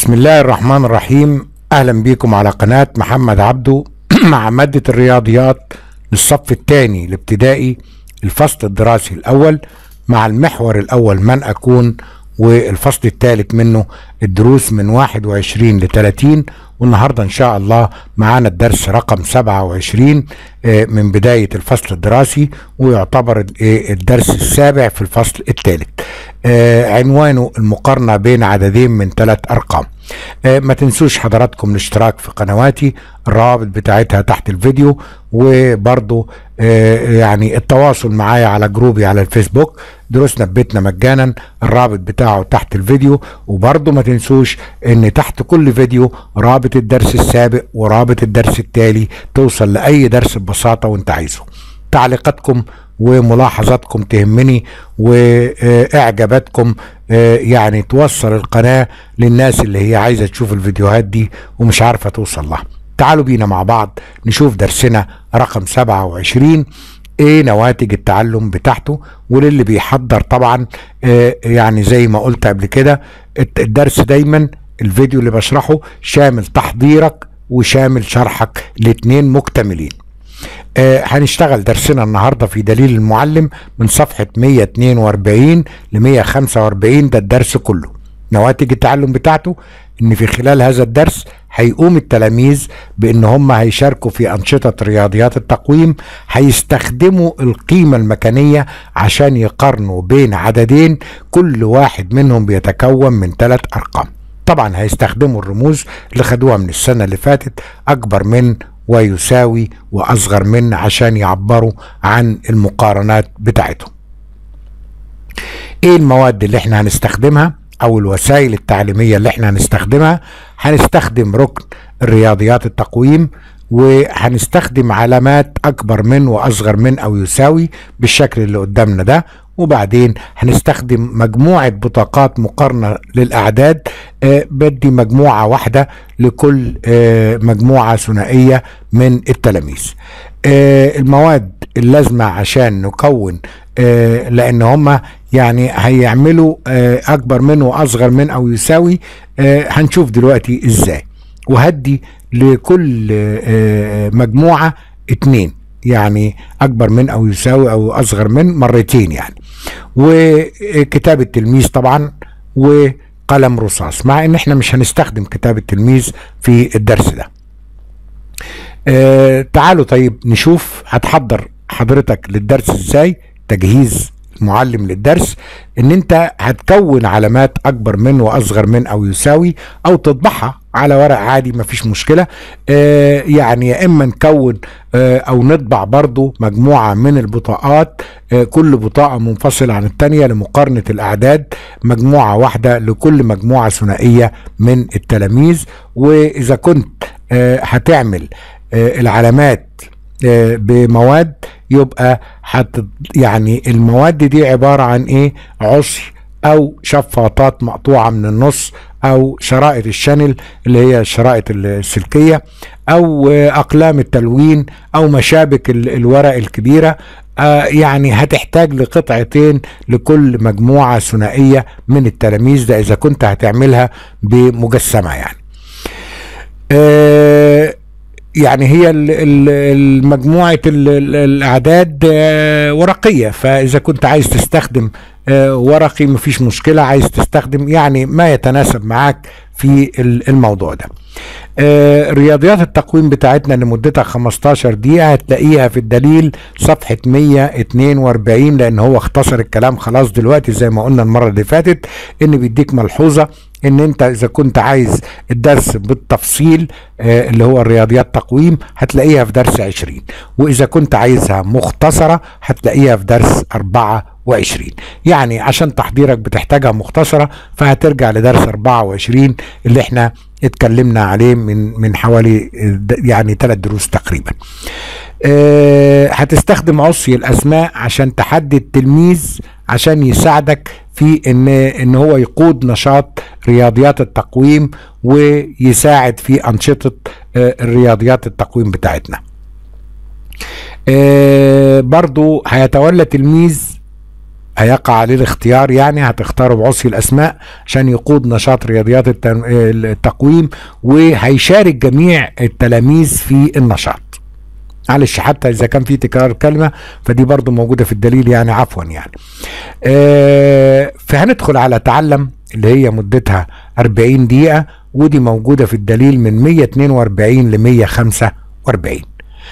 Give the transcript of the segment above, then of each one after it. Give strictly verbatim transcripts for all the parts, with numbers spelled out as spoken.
بسم الله الرحمن الرحيم. اهلا بيكم على قناة محمد عبده مع مادة الرياضيات للصف الثاني الابتدائي الفصل الدراسي الاول مع المحور الاول من اكون، والفصل الثالث منه الدروس من واحد وعشرين ل ثلاثين، والنهارده ان شاء الله معانا الدرس رقم سبعة وعشرين من بداية الفصل الدراسي، ويعتبر الدرس السابع في الفصل الثالث. عنوانه المقارنة بين عددين من ثلاث ارقام. ما تنسوش حضراتكم الاشتراك في قنواتي، الروابط بتاعتها تحت الفيديو، وبرضو يعني التواصل معايا على جروبي على الفيسبوك دروسنا ببيتنا مجانا، الرابط بتاعه تحت الفيديو. وبرضو ما تنسوش ان تحت كل فيديو رابط الدرس السابق ورابط الدرس التالي، توصل لأي درس ببساطة وانت عايزه. تعليقاتكم وملاحظاتكم تهمني، واعجاباتكم يعني توصل القناة للناس اللي هي عايزة تشوف الفيديوهات دي ومش عارفة توصل لها. تعالوا بينا مع بعض نشوف درسنا رقم سبعة وعشرين، ايه نواتج التعلم بتاعته. وللي بيحضر طبعا يعني زي ما قلت قبل كده، الدرس دايما الفيديو اللي بشرحه شامل تحضيرك وشامل شرحك، الاتنين مكتملين. آه هنشتغل درسنا النهارده في دليل المعلم من صفحة مية واتنين واربعين ل مية وخمسة واربعين. ده الدرس كله. نواتج التعلم بتاعته ان في خلال هذا الدرس هيقوم التلاميذ بان هم هيشاركوا في انشطة رياضيات التقويم، هيستخدموا القيمة المكانية عشان يقارنوا بين عددين كل واحد منهم بيتكون من ثلاث ارقام. طبعا هيستخدموا الرموز اللي خدوها من السنة اللي فاتت، اكبر من ويساوي واصغر من، عشان يعبروا عن المقارنات بتاعتهم. ايه المواد اللي احنا هنستخدمها او الوسائل التعليمية اللي احنا هنستخدمها؟ هنستخدم ركن الرياضيات التقويم، وهنستخدم علامات اكبر من واصغر من او يساوي بالشكل اللي قدامنا ده. وبعدين هنستخدم مجموعة بطاقات مقارنة للأعداد، آه بدي مجموعة واحدة لكل آه مجموعة ثنائية من التلاميذ. آه المواد اللازمة عشان نكون، آه لأن هما يعني هيعملوا آه أكبر من وأصغر من أو يساوي، آه هنشوف دلوقتي إزاي. وهدي لكل آه مجموعة اتنين، يعني اكبر من او يساوي او اصغر من مرتين يعني. وكتاب التلميذ طبعا وقلم رصاص، مع ان احنا مش هنستخدم كتاب التلميذ في الدرس ده. آه تعالوا طيب نشوف هتحضر حضرتك للدرس ازاي. تجهيز المعلم للدرس ان انت هتكون علامات اكبر من واصغر من او يساوي، او تطبعها على ورق عادي مفيش مشكلة. آه يعني يا اما نكون آه او نطبع برضو مجموعة من البطاقات، آه كل بطاقة منفصلة عن التانية لمقارنة الاعداد، مجموعة واحدة لكل مجموعة ثنائية من التلاميذ. واذا كنت آه هتعمل آه العلامات آه بمواد، يبقى حت يعني المواد دي عبارة عن ايه؟ عصي او شفاطات مقطوعة من النص، او شرائط الشانل اللي هي الشرائط السلكية، او اقلام التلوين، او مشابك الورق الكبيرة. آه يعني هتحتاج لقطعتين لكل مجموعة ثنائية من التلاميذ، ده اذا كنت هتعملها بمجسمة يعني. آه يعني هي المجموعة الأعداد ورقية، فإذا كنت عايز تستخدم ورقي مفيش مشكلة، عايز تستخدم يعني ما يتناسب معاك في الموضوع ده. رياضيات التقويم بتاعتنا اللي مدتها خمستاشر دقيقة هتلاقيها في الدليل صفحة مية واتنين واربعين، لأن هو اختصر الكلام خلاص دلوقتي زي ما قلنا المرة اللي فاتت. إن بيديك ملحوظة ان انت اذا كنت عايز الدرس بالتفصيل آه اللي هو الرياضيات تقويم هتلاقيها في درس عشرين، واذا كنت عايزها مختصرة هتلاقيها في درس اربعة وعشرين. يعني عشان تحضيرك بتحتاجها مختصرة، فهترجع لدرس اربعة وعشرين اللي احنا اتكلمنا عليه من من حوالي يعني ثلاث دروس تقريبا. أه هتستخدم عصي الاسماء عشان تحدد تلميذ عشان يساعدك في ان ان هو يقود نشاط رياضيات التقويم ويساعد في انشطة أه الرياضيات التقويم بتاعتنا. أه برضو هيتولى تلميذ هيقع عليه الاختيار، يعني هتختاره بعصي الاسماء عشان يقود نشاط رياضيات التقويم، وهيشارك جميع التلاميذ في النشاط. معلش حتى اذا كان في تكرار كلمه فدي برضو موجوده في الدليل، يعني عفوا يعني. آه فهندخل على تعلم اللي هي مدتها أربعين دقيقه، ودي موجوده في الدليل من مية واتنين وأربعين ل مية وخمسة وأربعين.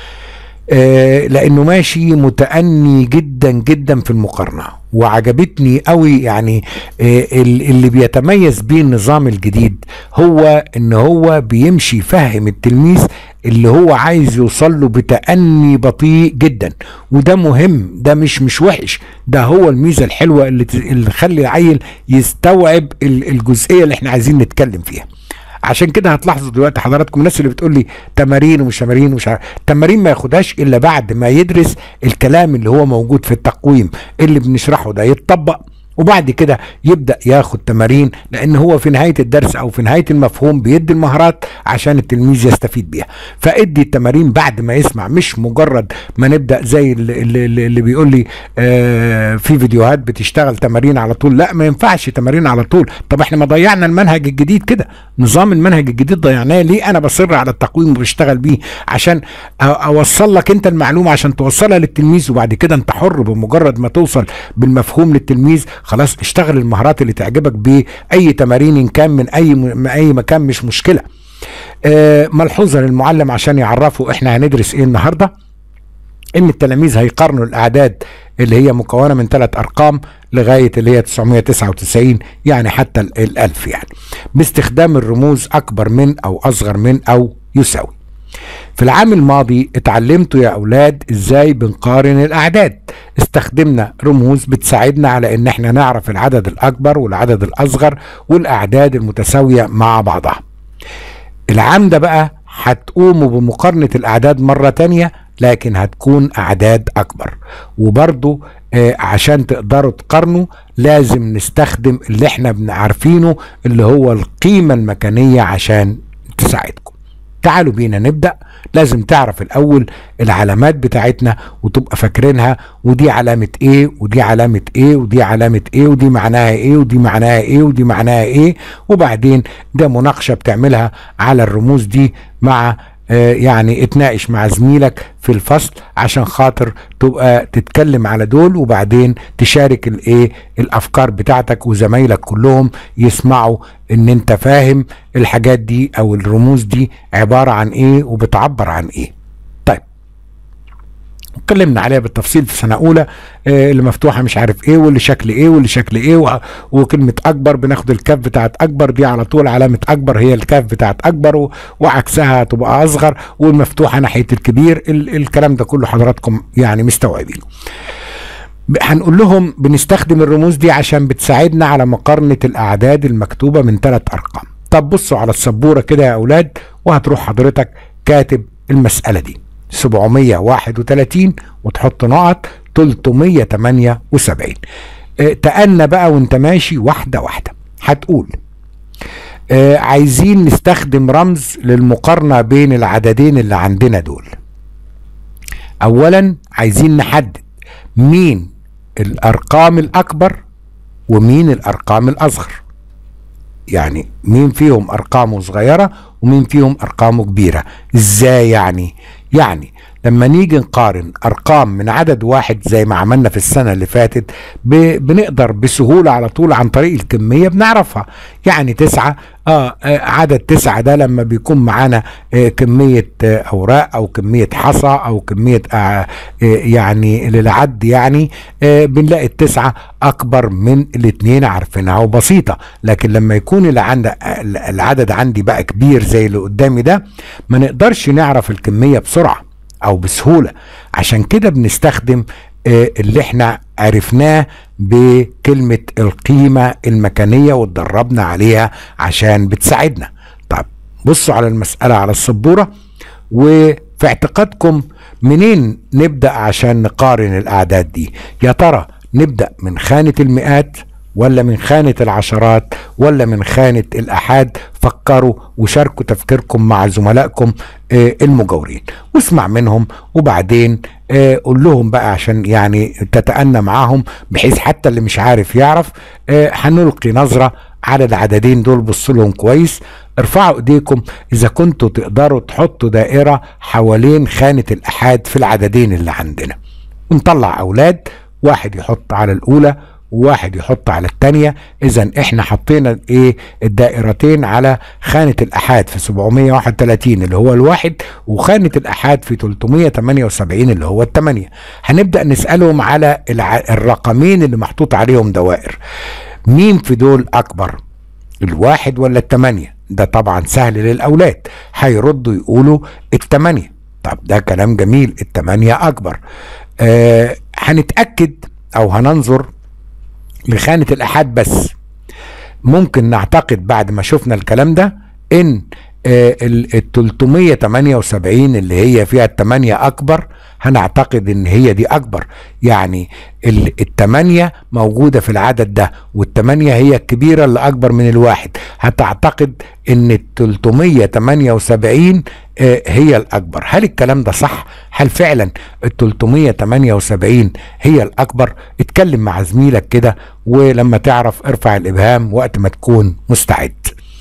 آه لانه ماشي متأني جدا جدا في المقارنة، وعجبتني قوي. يعني آه اللي بيتميز بيه النظام الجديد هو ان هو بيمشي يفهم التلميذ اللي هو عايز يوصل له بتأني بطيء جدا، وده مهم، ده مش مش وحش، ده هو الميزة الحلوة اللي اللي تخلي العيل يستوعب الجزئية اللي احنا عايزين نتكلم فيها. عشان كده هتلاحظوا دلوقتي حضراتكم الناس اللي بتقول لي تمارين ومش تمارين ومش عارف، التمارين ما ياخدهاش الا بعد ما يدرس الكلام اللي هو موجود في التقويم اللي بنشرحه ده يتطبق، وبعد كده يبدأ ياخد تمارين، لان هو في نهاية الدرس او في نهاية المفهوم بيدي المهارات عشان التلميذ يستفيد بيها. فادي التمارين بعد ما يسمع، مش مجرد ما نبدأ زي اللي, اللي, اللي بيقول لي آه في فيديوهات بتشتغل تمارين على طول. لا، ما ينفعش تمارين على طول. طب احنا ما ضيعنا المنهج الجديد كده، نظام المنهج الجديد ضيعناه ليه؟ انا بصر على التقويم وبشتغل بيه عشان اوصل لك انت المعلومة عشان توصلها للتلميذ، وبعد كده انت حر بمجرد ما توصل بالمفهوم للتلميذ خلاص اشتغل المهارات اللي تعجبك بأي تمارين إن كان من أي من أي مكان، مش مشكلة. آه ملحوظة للمعلم عشان يعرفوا احنا هندرس ايه النهاردة، ان التلاميذ هيقارنوا الأعداد اللي هي مكونة من ثلاث أرقام لغاية اللي هي تسعمية وتسعة وتسعين، يعني حتى الألف، يعني باستخدام الرموز أكبر من أو أصغر من أو يساوي. في العام الماضي اتعلمتوا يا أولاد ازاي بنقارن الأعداد. استخدمنا رموز بتساعدنا على ان احنا نعرف العدد الأكبر والعدد الأصغر والأعداد المتساوية مع بعضها. العام ده بقى هتقوموا بمقارنة الأعداد مرة تانية، لكن هتكون أعداد أكبر. وبرضو آه عشان تقدروا تقارنوا لازم نستخدم اللي احنا بنعرفينه اللي هو القيمة المكانية عشان تساعدكم. تعالوا بينا نبدأ. لازم تعرف الأول العلامات بتاعتنا وتبقى فاكرينها، ودي علامة ايه ودي علامة ايه ودي علامة ايه ودي معناها ايه ودي معناها ايه ودي معناها ايه. وبعدين ده مناقشة بتعملها على الرموز دي مع آه يعني اتناقش مع زميلك في الفصل عشان خاطر تبقى تتكلم على دول، وبعدين تشارك الايه الافكار بتاعتك وزمايلك كلهم يسمعوا ان انت فاهم الحاجات دي او الرموز دي عبارة عن ايه وبتعبر عن ايه. طيب اتكلمنا عليها بالتفصيل في سنة اولى، آه اللي مفتوحة مش عارف ايه واللي شكل ايه واللي شكل ايه، وكلمة اكبر بناخد الكاف بتاعت اكبر دي على طول، علامة اكبر هي الكاف بتاعت اكبر وعكسها تبقى اصغر، والمفتوحة ناحية الكبير. ال الكلام ده كله حضراتكم يعني مستوعبين. هنقول لهم بنستخدم الرموز دي عشان بتساعدنا على مقارنة الأعداد المكتوبة من ثلاث أرقام. طب بصوا على السبورة كده يا أولاد، وهتروح حضرتك كاتب المسألة دي سبعمية وواحد وتلاتين وتحط نقط تلتمية وتمانية وسبعين. اه تأنى بقى وانت ماشي واحدة واحدة. هتقول اه عايزين نستخدم رمز للمقارنة بين العددين اللي عندنا دول. أولا عايزين نحدد مين الأرقام الأكبر ومين الأرقام الأصغر، يعني مين فيهم أرقامه صغيرة ومين فيهم أرقامه كبيرة. إزاي يعني؟ يعني لما نيجي نقارن أرقام من عدد واحد زي ما عملنا في السنة اللي فاتت بنقدر بسهولة على طول عن طريق الكمية بنعرفها. يعني تسعة آه عدد تسعة ده لما بيكون معانا آه كمية آه أوراق أو كمية حصى أو كمية آه آه يعني للعد، يعني آه بنلاقي التسعة أكبر من الاتنين، عارفينها وبسيطة. لكن لما يكون العدد عندي بقى كبير زي اللي قدامي ده ما نقدرش نعرف الكمية بسرعة او بسهولة. عشان كده بنستخدم آه اللي احنا عرفناه بكلمة القيمة المكانية واتدربنا عليها عشان بتساعدنا. طب بصوا على المسألة على السبورة، وفي اعتقادكم منين نبدأ عشان نقارن الأعداد دي؟ يا ترى نبدأ من خانة المئات ولا من خانة العشرات ولا من خانة الأحاد؟ فكروا وشاركوا تفكيركم مع زملائكم آه المجاورين واسمع منهم، وبعدين آه قول لهم بقى عشان يعني تتأنى معاهم، بحيث حتى اللي مش عارف يعرف. آه هنلقي نظرة على العددين دول، بصوا لهم كويس، ارفعوا ايديكم اذا كنتوا تقدروا تحطوا دائرة حوالين خانة الأحاد في العددين اللي عندنا، ونطلع أولاد، واحد يحط على الأولى وواحد يحط على الثانيه. اذا احنا حطينا ايه الدائرتين على خانه الاحاد في سبعمية وواحد وتلاتين اللي هو الواحد، وخانه الاحاد في تلتمية وتمانية وسبعين اللي هو الثمانيه. هنبدا نسالهم على الرقمين اللي محطوط عليهم دوائر، مين في دول اكبر، الواحد ولا الثمانيه؟ ده طبعا سهل للاولاد، هيردوا يقولوا الثمانيه. طب ده كلام جميل، الثمانيه اكبر. آه هنتاكد او هننظر لخانة الأحاد بس. ممكن نعتقد بعد ما شفنا الكلام ده ان آه ال تلتمية وتمانية وسبعين اللي هي فيها التمانية اكبر، هنعتقد ان هي دي اكبر، يعني التمانية موجودة في العدد ده، والتمانية هي الكبيرة اللي اكبر من الواحد. هتعتقد ان ال تلتمية وتمانية وسبعين آه هي الاكبر. هل الكلام ده صح؟ هل فعلا ال تلتمية وتمانية وسبعين هي الاكبر؟ اتكلم مع زميلك كده، ولما تعرف ارفع الابهام وقت ما تكون مستعد.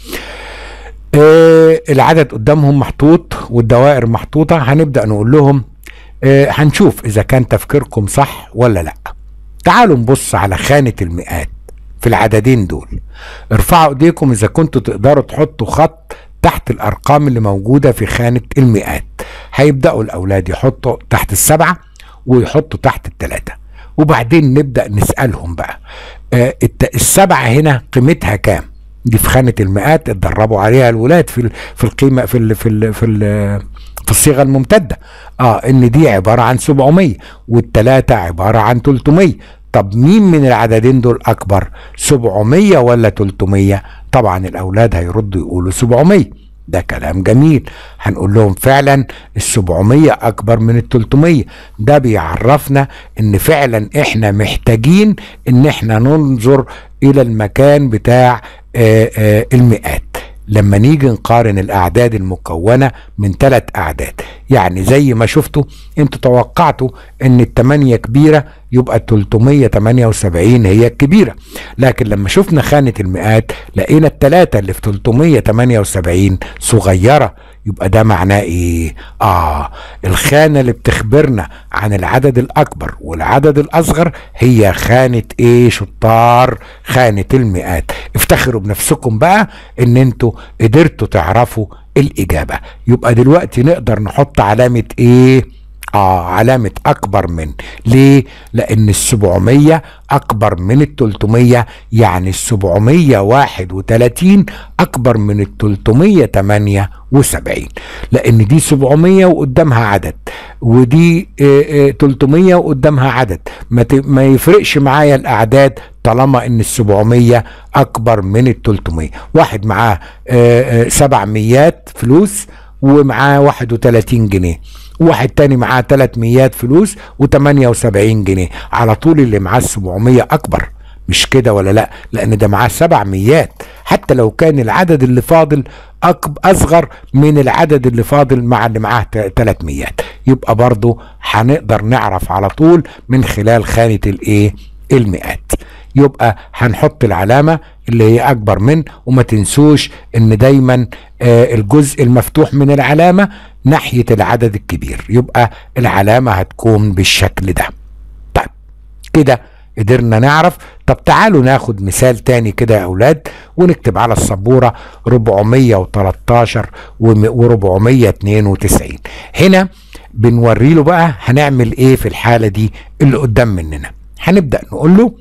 آه العدد قدامهم محطوط والدوائر محطوطة، هنبدأ نقول لهم آه هنشوف إذا كان تفكيركم صح ولا لأ. تعالوا نبص على خانة المئات في العددين دول، ارفعوا ايديكم إذا كنتوا تقدروا تحطوا خط تحت الأرقام اللي موجودة في خانة المئات. هيبدأوا الأولاد يحطوا تحت السبعة ويحطوا تحت التلاتة، وبعدين نبدأ نسألهم بقى آه السبعة هنا قيمتها كام؟ دي في خانة المئات اتدربوا عليها الولاد في في القيمة في ال في ال في ال في الصيغة الممتدة، اه ان دي عبارة عن سبعمية والتلاتة عبارة عن تلتمية. طب مين من العددين دول اكبر، سبعمية ولا تلتمية؟ طبعا الاولاد هيردوا يقولوا سبعمية. ده كلام جميل، هنقول لهم فعلا السبعمية اكبر من التلتمية. ده بيعرفنا ان فعلا احنا محتاجين ان احنا ننظر الى المكان بتاع آآ آآ المئات لما نيجي نقارن الاعداد المكونة من ثلاث اعداد. يعني زي ما شفتوا انتوا توقعتوا ان التمانية كبيرة، يبقى تلتمية وتمانية وسبعين هي الكبيرة، لكن لما شفنا خانة المئات لقينا التلاتة اللي في تلتمية وتمانية وسبعين صغيرة. يبقى ده معناه ايه؟ اه الخانة اللي بتخبرنا عن العدد الاكبر والعدد الاصغر هي خانة ايه شطار؟ خانة المئات. افتخروا بنفسكم بقى ان انتوا قدرتوا تعرفوا الاجابة. يبقى دلوقتي نقدر نحط علامة ايه؟ اه علامة اكبر من. ليه؟ لان السبعمية اكبر من التلتمية، يعني السبعمية واحد وتلاتين اكبر من التلتمية تمانية وسبعين، لان دي سبعمية وقدامها عدد، ودي اه اه تلتمية وقدامها عدد. ما, ما يفرقش معايا الاعداد طالما ان السبعمية اكبر من التلتمية. واحد معاه اه اه سبعميات فلوس ومعاه واحد وتلاتين جنيه، واحد تاني معاه تلاتميات فلوس وتمانية وسبعين جنيه، على طول اللي معاه السبعمية اكبر، مش كده ولا لا؟ لان ده معاه سبعميات، حتى لو كان العدد اللي فاضل أكب اصغر من العدد اللي فاضل مع اللي معاه تلاتميات، يبقى برضو هنقدر نعرف على طول من خلال خانة الايه؟ المئات. يبقى هنحط العلامة اللي هي اكبر من، وما تنسوش ان دايما آه الجزء المفتوح من العلامة ناحية العدد الكبير، يبقى العلامة هتكون بالشكل ده. طيب كده قدرنا نعرف. طب تعالوا ناخد مثال تاني كده يا اولاد، ونكتب على السبورة اربعمية وتلاتاشر واربعمية واتنين وتسعين. هنا بنوري له بقى هنعمل ايه في الحالة دي اللي قدام مننا. هنبدأ نقول له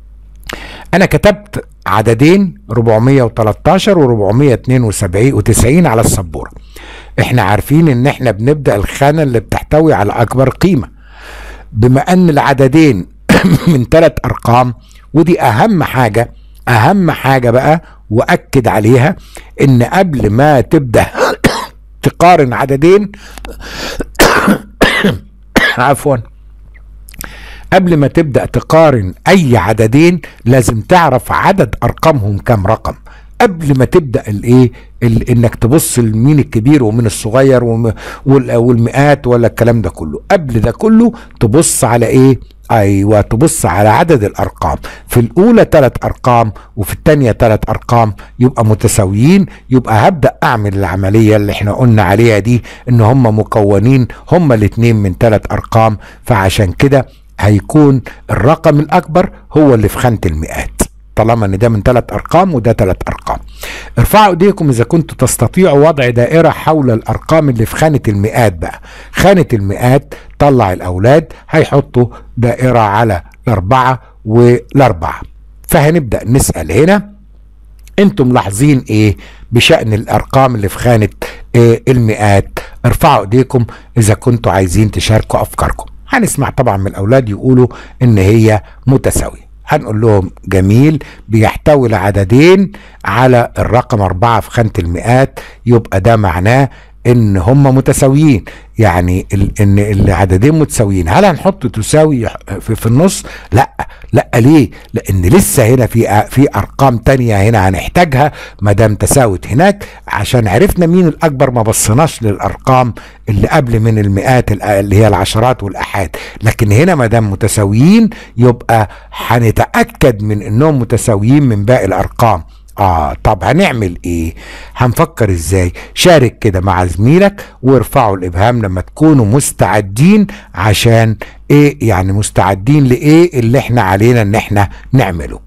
انا كتبت عددين اربعمية وتلاتاشر واربعمية واتنين وتسعين على السبورة. احنا عارفين ان احنا بنبدأ الخانة اللي بتحتوي على اكبر قيمة، بما ان العددين من ثلاث ارقام، ودي اهم حاجة. اهم حاجة بقى واكد عليها ان قبل ما تبدأ تقارن عددين عفوا قبل ما تبدأ تقارن اي عددين لازم تعرف عدد ارقامهم كام رقم قبل ما تبدأ الايه ال- انك تبص لمين الكبير ومين الصغير وم- وال- والمئات ولا الكلام ده كله. قبل ده كله تبص على ايه؟ ايوه، تبص على عدد الارقام. في الاولى ثلاث ارقام وفي الثانيه ثلاث ارقام يبقى متساويين، يبقى هبدا اعمل العمليه اللي احنا قلنا عليها دي، ان هم مكونين هم الاثنين من ثلاث ارقام، فعشان كده هيكون الرقم الاكبر هو اللي في خانه المئات، طالما ان ده من ثلاث ارقام وده ثلاث ارقام. ارفعوا ايديكم اذا كنتوا تستطيعوا وضع دائره حول الارقام اللي في خانه المئات. بقى خانه المئات طلع الاولاد هيحطوا دائره على الاربعه والاربعه. فهنبدا نسال هنا، انتم ملاحظين ايه بشأن الارقام اللي في خانه إيه المئات؟ ارفعوا ايديكم اذا كنتوا عايزين تشاركوا افكاركم. هنسمع طبعا من الاولاد يقولوا ان هي متساويه. هنقول لهم جميل، بيحتوي العددين على الرقم أربعة في خانة المئات، يبقى ده معناه إن هم متساويين، يعني ال إن العددين متساويين. هل هنحط تساوي في, في النص؟ لا لا، ليه؟ لأن لسه هنا في في أرقام تانية هنا هنحتاجها ما دام تساوت هناك، عشان عرفنا مين الأكبر ما بصناش للأرقام اللي قبل من المئات اللي هي العشرات والآحاد. لكن هنا ما دام متساويين يبقى هنتأكد من إنهم متساويين من باقي الأرقام. اه طب هنعمل ايه؟ هنفكر ازاي؟ شارك كده مع زميلك وارفعوا الابهام لما تكونوا مستعدين. عشان ايه يعني مستعدين لايه اللي احنا علينا ان احنا نعمله؟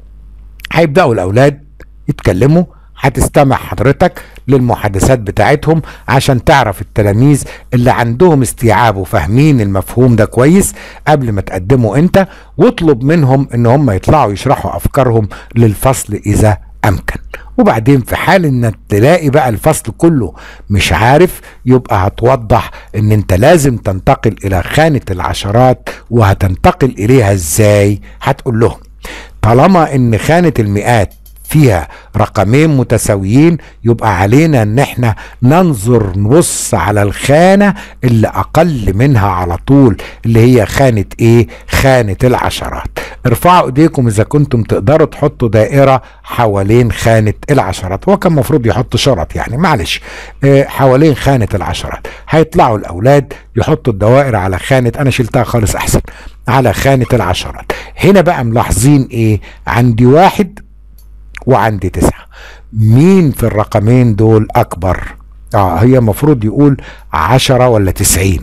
هيبدأوا الاولاد يتكلموا، هتستمع حضرتك للمحادثات بتاعتهم عشان تعرف التلاميذ اللي عندهم استيعاب وفاهمين المفهوم ده كويس قبل ما تقدموا انت، واطلب منهم ان هم يطلعوا يشرحوا افكارهم للفصل اذا امكن. وبعدين في حال ان تلاقي بقى الفصل كله مش عارف، يبقى هتوضح ان انت لازم تنتقل الى خانة العشرات. وهتنتقل اليها ازاي؟ هتقول لهم طالما ان خانة المئات فيها رقمين متساويين، يبقى علينا ان احنا ننظر نبص على الخانة اللي اقل منها على طول، اللي هي خانة ايه؟ خانة العشرات. ارفعوا ايديكم اذا كنتم تقدروا تحطوا دائرة حوالين خانة العشرات. هو كان المفروض يحط شرط يعني، معلش، اه حوالين خانة العشرات. هيطلعوا الاولاد يحطوا الدوائر على خانة، انا شلتها خالص احسن، على خانة العشرات. هنا بقى ملاحظين ايه؟ عندي واحد وعندي تسعة، مين في الرقمين دول اكبر؟ اه هي مفروض يقول عشرة ولا تسعين،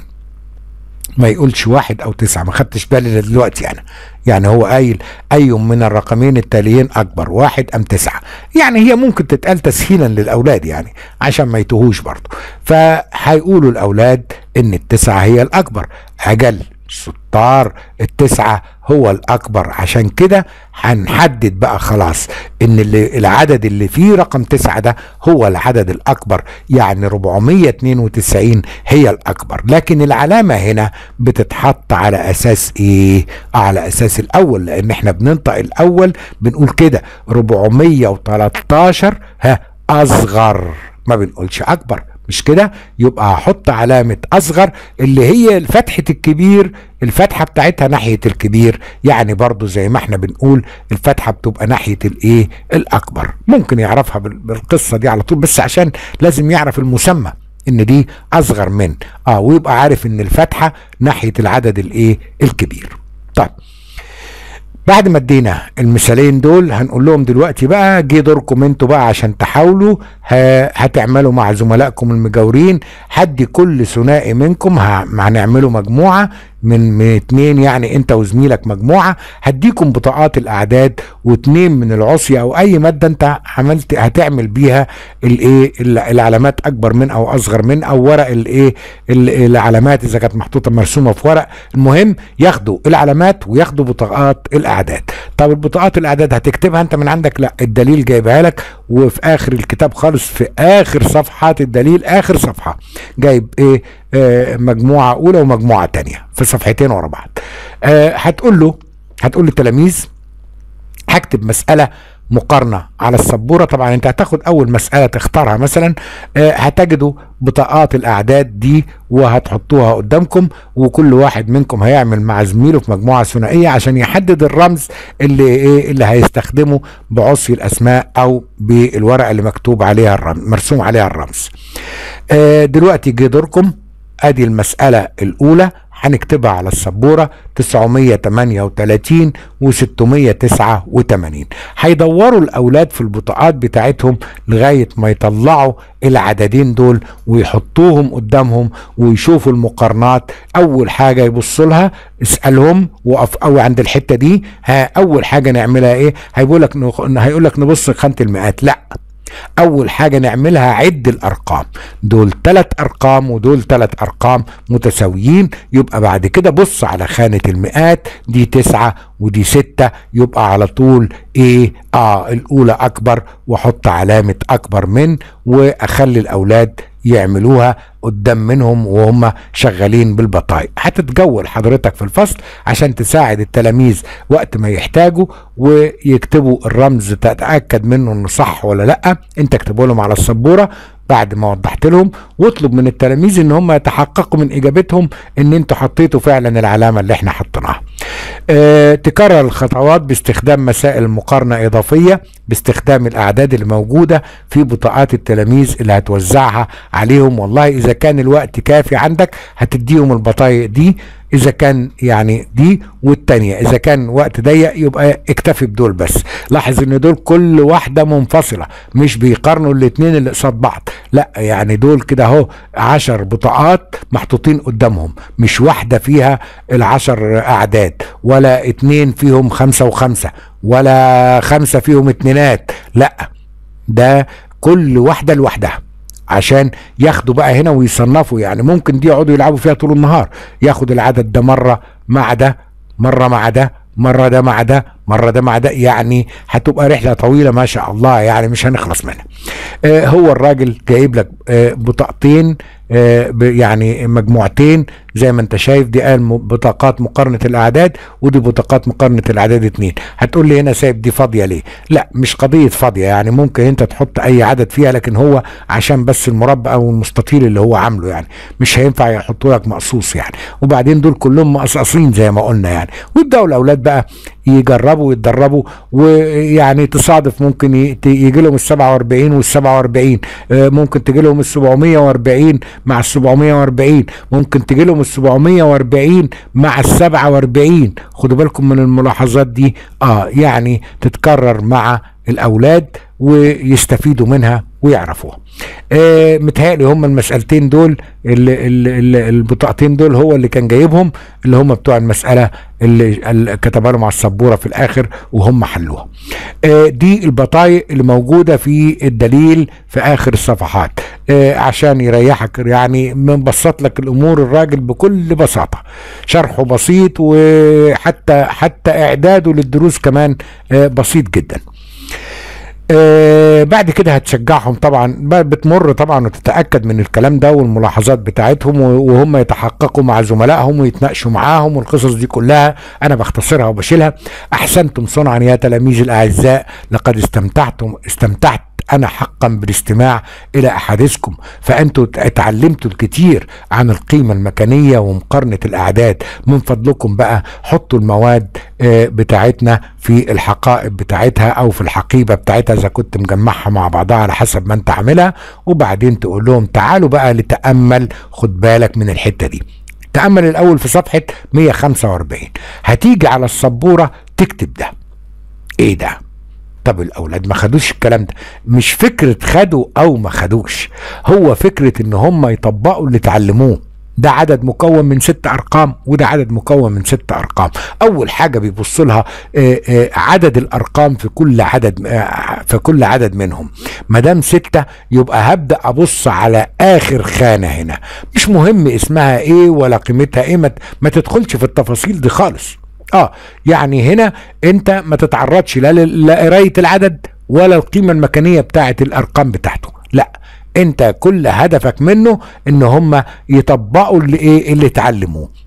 ما يقولش واحد او تسعة. ما خدتش بالي دلوقتي انا، يعني هو قايل اي من الرقمين التاليين اكبر، واحد ام تسعة. يعني هي ممكن تتقال تسهيلا للاولاد يعني عشان ما يتوهوش برضه. فهيقولوا الاولاد ان التسعة هي الاكبر. اجل ستار التسعة هو الأكبر. عشان كده هنحدد بقى خلاص إن اللي العدد اللي فيه رقم تسعة ده هو العدد الأكبر، يعني أربعمية اتنين وتسعين هي الأكبر. لكن العلامة هنا بتتحط على أساس إيه؟ على أساس الأول، لأن إحنا بننطق الأول بنقول كده أربعمية وتلتاشر ها أصغر، ما بنقولش أكبر، مش كده؟ يبقى هحط علامة أصغر اللي هي فتحة الكبير، الفتحة بتاعتها ناحية الكبير، يعني برضو زي ما احنا بنقول الفتحة بتبقى ناحية الايه؟ الأكبر. ممكن يعرفها بالقصة دي على طول، بس عشان لازم يعرف المسمى ان دي أصغر من اه ويبقى عارف ان الفتحة ناحية العدد الايه؟ الكبير. طيب بعد ما ادينا المثالين دول هنقول لهم دلوقتي بقى جه دوركم انتوا بقى عشان تحاولوا هتعملوا مع زملائكم المجاورين. هدي كل ثنائي منكم هنعملوا مجموعة من من اتنين، يعني انت وزميلك مجموعة. هديكم بطاقات الاعداد واتنين من العصية او اي مادة انت عملت هتعمل بيها الايه؟ العلامات اكبر من او اصغر من، او ورق الايه؟ العلامات اذا كانت محطوطة مرسومة في ورق. المهم ياخدوا العلامات وياخدوا بطاقات الاعداد. طب البطاقات الاعداد هتكتبها انت من عندك؟ لا، الدليل جايبها لك، وفي اخر الكتاب خالص في اخر صفحات الدليل اخر صفحة جايب ايه؟ آه مجموعة اولى ومجموعة تانية في صفحتين ورا بعض. آه هتقول له هتقول للتلاميذ هكتب مسألة مقارنة على السبورة. طبعا انت هتاخد اول مسألة تختارها مثلا، آه هتجدوا بطاقات الاعداد دي وهتحطوها قدامكم، وكل واحد منكم هيعمل مع زميله في مجموعة ثنائية عشان يحدد الرمز اللي ايه اللي هيستخدمه بعصي الاسماء او بالورقة اللي مكتوب عليها الرمز، مرسوم عليها الرمز. آه دلوقتي جه دوركم. ادي المسألة الاولى هنكتبها على السبورة تسعمية تمانية وتلاتين وستمية تسعة وتمانين. هيدوروا الاولاد في البطاقات بتاعتهم لغاية ما يطلعوا العددين دول ويحطوهم قدامهم ويشوفوا المقارنات. اول حاجة يبصوا لها، اسألهم وقف او عند الحتة دي، ها اول حاجة نعملها ايه؟ هيقول لك هيقول لك نبص خانة المئات. لا، اول حاجة نعملها عد الارقام، دول ثلاث ارقام ودول ثلاث ارقام متساويين، يبقى بعد كده بص على خانة المئات، دي تسعة ودي ستة، يبقى على طول ايه اه الاولى اكبر، واحط علامة اكبر من، واخلي الاولاد يعملوها قدام منهم وهم شغالين بالبطايق. هتتجول حضرتك في الفصل عشان تساعد التلاميذ وقت ما يحتاجوا ويكتبوا الرمز تتأكد منه انه صح ولا لا. انت اكتبه لهم على السبورة بعد ما وضحت لهم، واطلب من التلاميذ ان هم يتحققوا من اجابتهم ان انتوا حطيتوا فعلا العلامة اللي احنا حطيناها. اه تكرر الخطوات باستخدام مسائل مقارنة اضافية باستخدام الاعداد اللي موجودة في بطاقات التلاميذ اللي هتوزعها عليهم. والله اذا كان الوقت كافي عندك هتديهم البطايق دي، اذا كان يعني دي والتانية، اذا كان وقت ضيق يبقى اكتفي بدول بس. لاحظ ان دول كل واحدة منفصلة، مش بيقارنوا الاتنين اللي قصاد بعض، لا يعني دول كده اهو عشر بطاقات محطوطين قدامهم، مش واحدة فيها العشر اعداد، ولا اتنين فيهم خمسة وخمسة، ولا خمسة فيهم اتنينات، لا ده كل واحدة لوحدها عشان ياخدوا بقى هنا ويصنفوا. يعني ممكن دي يقعدوا يلعبوا فيها طول النهار، ياخد العدد ده مرة مع ده، مرة مع ده، مرة ده مع ده، مرة ده مع ده، يعني هتبقى رحلة طويلة ما شاء الله، يعني مش هنخلص منها. آه هو الراجل جايب لك آه بطاقتين، آه يعني مجموعتين زي ما انت شايف، دي قال بطاقات مقارنة الاعداد ودي بطاقات مقارنة الاعداد اتنين. هتقول لي هنا سايب دي فاضية ليه؟ لا مش قضية فاضية، يعني ممكن انت تحط اي عدد فيها، لكن هو عشان بس المربع او المستطيل اللي هو عامله، يعني مش هينفع يحطوا لك مقصوص يعني. وبعدين دول كلهم مقصصين زي ما قلنا يعني. ويبداوا الاولاد بقى يجربوا ويتدربوا، ويعني تصادف ممكن يجي لهم ال سبعة واربعين وال سبعة واربعين، ممكن تجي لهم ال سبعمية واربعين مع ال سبعمية واربعين، ممكن تجي لهم ال سبعمية واربعين مع ال سبعة واربعين. خدوا بالكم من الملاحظات دي، اه يعني تتكرر مع الاولاد ويستفيدوا منها ويعرفوها. آه متهيألي هم المسألتين دول اللي البطاقتين دول هو اللي كان جايبهم، اللي هم بتوع المسألة اللي, اللي كتبها لهم على السبورة في الآخر وهم حلوها. آه دي البطايق اللي موجودة في الدليل في آخر الصفحات، آه عشان يريحك، يعني مبسط لك الأمور الراجل بكل بساطة، شرحه بسيط، وحتى حتى إعداده للدروس كمان آه بسيط جدا. آه بعد كده هتشجعهم طبعا، بتمر طبعا وتتأكد من الكلام ده والملاحظات بتاعتهم، وهم يتحققوا مع زملائهم ويتناقشوا معاهم، والقصص دي كلها انا بختصرها وبشيلها. احسنتم صنعا يا تلاميذي الاعزاء، لقد استمتعتم استمتعت أنا حقا بالاستماع إلى أحاديثكم، فأنتوا اتعلمتوا الكثير عن القيمة المكانية ومقارنة الأعداد. من فضلكم بقى حطوا المواد بتاعتنا في الحقائب بتاعتها أو في الحقيبة بتاعتها إذا كنت مجمعها مع بعضها على حسب ما أنت عاملها، وبعدين تقول لهم تعالوا بقى لتأمل. خد بالك من الحتة دي، تأمل الأول في صفحة مية وخمسة واربعين، هتيجي على السبورة تكتب ده. إيه ده؟ طب الاولاد ما خدوش الكلام ده، مش فكرة خدوا او ما خدوش، هو فكرة ان هم يطبقوا اللي اتعلموه. ده عدد مكون من ست ارقام وده عدد مكون من ست ارقام. اول حاجة بيبص لها عدد الارقام في كل عدد في كل عدد منهم. ما دام ستة يبقى هبدأ ابص على اخر خانة هنا، مش مهم اسمها ايه ولا قيمتها ايه، ما تدخلش في التفاصيل دي خالص. اه يعني هنا انت ما تتعرضش لا لقرايه العدد ولا القيمه المكانيه بتاعه الارقام بتاعته، لا انت كل هدفك منه ان هم يطبقوا اللي ايه اللي اتعلموه.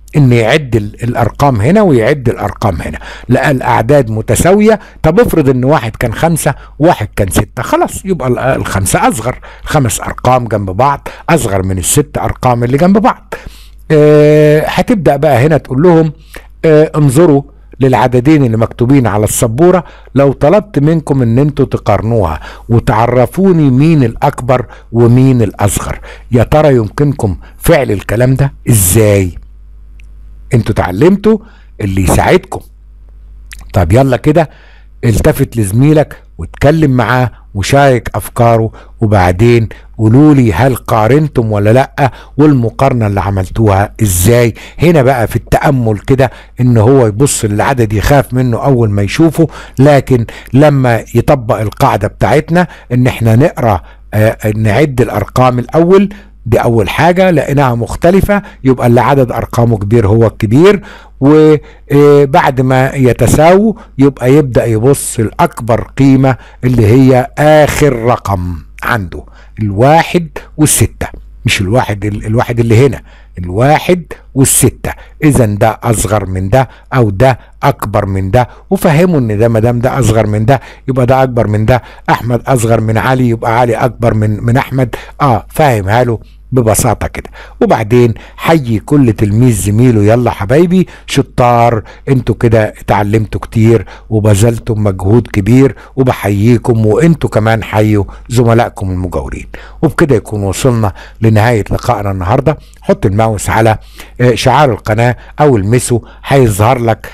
ان يعد الارقام هنا ويعد الارقام هنا، لقى الاعداد متساويه. طب افرض ان واحد كان خمسه وواحد كان سته، خلاص يبقى الخمسه اصغر، الخمس ارقام جنب بعض اصغر من الست ارقام اللي جنب بعض. أه هتبدا بقى هنا تقول لهم أه انظروا للعددين اللي مكتوبين على السبوره، لو طلبت منكم ان انتوا تقارنوها وتعرفوني مين الاكبر ومين الاصغر، يا ترى يمكنكم فعل الكلام ده ازاي؟ انتوا اتعلمتوا اللي يساعدكم. طب يلا كده التفت لزميلك واتكلم معاه وشارك افكاره، وبعدين قولوا لي هل قارنتم ولا لا، والمقارنه اللي عملتوها ازاي. هنا بقى في التامل كده ان هو يبص للعدد يخاف منه اول ما يشوفه، لكن لما يطبق القاعده بتاعتنا ان احنا نقرا آه نعد الارقام الاول، دي اول حاجة لقيناها مختلفة، يبقى اللي عدد ارقامه كبير هو الكبير، وبعد ما يتساووا يبقى يبدأ يبص الاكبر قيمة اللي هي اخر رقم عنده، الواحد والستة، مش الواحد الواحد اللي هنا، الواحد والستة. اذا ده اصغر من ده او ده اكبر من ده، وفهموا ان ده مادام ده اصغر من ده يبقى ده اكبر من ده. احمد اصغر من علي يبقى علي اكبر من من احمد. اه فاهمها له ببساطة كده. وبعدين حيي كل تلميذ زميله، يلا حبايبي شطار، انتوا كده اتعلمتوا كتير وبذلتم مجهود كبير، وبحييكم، وانتوا كمان حيوا زملائكم المجاورين. وبكده يكون وصلنا لنهاية لقائنا النهاردة. حط الماوس على شعار القناة او المسه، هيظهر لك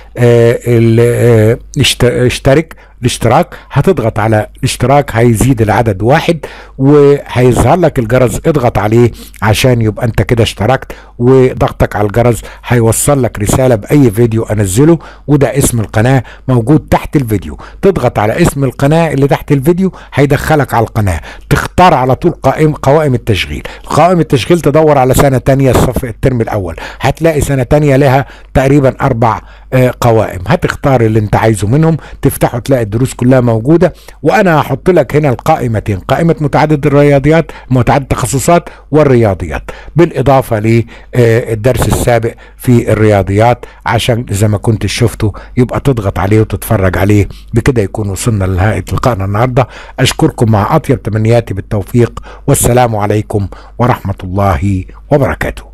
اشترك الاشتراك، هتضغط على الاشتراك هيزيد العدد واحد، وهيظهر لك الجرس اضغط عليه عشان يبقى انت كده اشتركت، وضغطك على الجرس هيوصل لك رسالة باي فيديو انزله، وده اسم القناة موجود تحت الفيديو. تضغط على اسم القناة اللي تحت الفيديو هيدخلك على القناة، تختار على طول قائم قوائم التشغيل. قوائم التشغيل تدور على سنة تانية الصف الترم الاول، هتلاقي سنة تانية لها تقريبا اربع اه قوائم، هتختار اللي انت عايزه منهم، تفتحه تلاقي الدروس كلها موجودة. وانا هحط لك هنا القائمتين، قائمة متعدد الرياضيات متعدد التخصصات والرياضيات، بالاضافة للدرس السابق في الرياضيات، عشان اذا ما كنت شفته يبقى تضغط عليه وتتفرج عليه. بكده يكون وصلنا لنهاية لقائنا النهاردة. اشكركم مع اطيب تمنياتي بالتوفيق، والسلام عليكم ورحمة الله وبركاته.